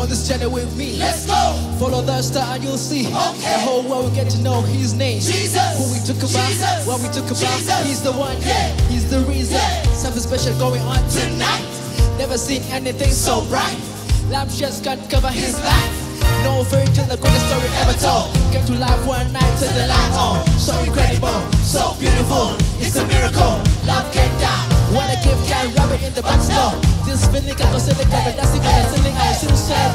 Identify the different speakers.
Speaker 1: on this journey with me.
Speaker 2: Let's go.
Speaker 1: Follow the star and you'll see.
Speaker 2: Okay.
Speaker 1: The whole world will get to know his name.
Speaker 2: Jesus.
Speaker 1: Who we took about,
Speaker 2: Jesus.
Speaker 1: what we took about.
Speaker 2: Jesus.
Speaker 1: He's the one,
Speaker 2: Yeah.
Speaker 1: he's the reason.
Speaker 2: Yeah.
Speaker 1: Something special going on
Speaker 2: Tonight.
Speaker 1: Never seen anything so
Speaker 2: So
Speaker 1: bright.
Speaker 2: bright.
Speaker 1: Lampshades can't cover his
Speaker 2: His
Speaker 1: life.
Speaker 2: life.
Speaker 1: No fairy tale, the greatest story ever told. Came to life one night, turn the light on. So incredible, so beautiful, it's a miracle. Love came down. When I give can rub it in the back snow. This feeling I consider covered, that's the kind of feeling I still share.